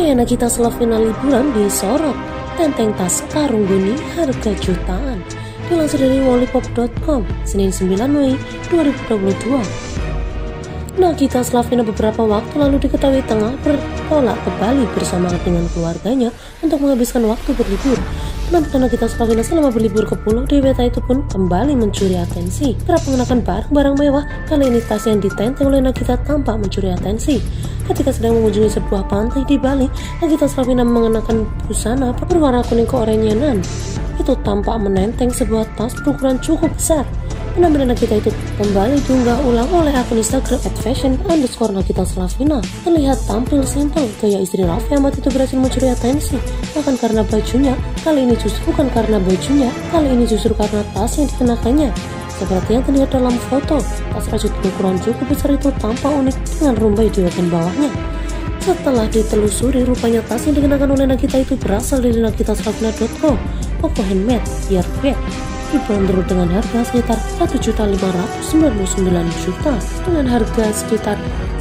Lena kita Slavina liburan disorot. Tenteng tas karung Goni harga jutaan. Dilansir dari wallipop.com, Senin 9 Mei 2022. Nagita Slavina beberapa waktu lalu diketahui tengah bertolak ke Bali bersama dengan keluarganya untuk menghabiskan waktu berlibur. Penampilan Nagita Slavina selama berlibur ke Pulau Dewata itu pun kembali mencuri atensi. Kerap mengenakan barang-barang mewah, kali ini tas yang ditenteng oleh Nagita tampak mencuri atensi. Ketika sedang mengunjungi sebuah pantai di Bali, Nagita Slavina mengenakan busana berwarna kuning keoranyanan. Itu tampak menenteng sebuah tas berukuran cukup besar. Penampilan Nagita itu kembali diunggah ulang oleh akun Instagram @fashion_Nagita Slavina. Terlihat tampil simpel, gaya istri Raffi Ahmad itu berhasil mencuri atensi. Bukan karena bajunya, kali ini justru karena tas yang dikenakannya. Seperti yang terlihat dalam foto, tas rajut berukuran cukup besar itu tampak unik dengan rumbai di bagian bawahnya. Setelah ditelusuri, rupanya tas yang dikenakan oleh Nagita itu berasal dari nagitaslavina.co, toko handmade earbag. Dibanderol dengan harga sekitar 1.599 juta dengan harga sekitar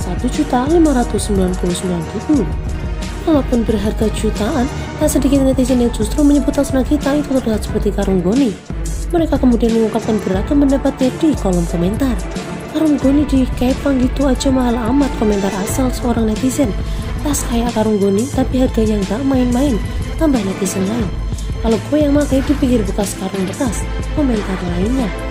1.599.000. Walaupun berharga jutaan, tak sedikit netizen yang justru menyebut tas Nagita itu terlihat seperti karung Goni. Mereka kemudian mengungkapkan beragam pendapatnya di kolom komentar. Karung Goni di Kepang gitu aja mahal amat, komentar asal seorang netizen. Tas kayak karung Goni tapi harganya nggak main-main, tambah netizen lain. Kalau gue yang pakai dipikir bekas karung bekas, komentar lainnya.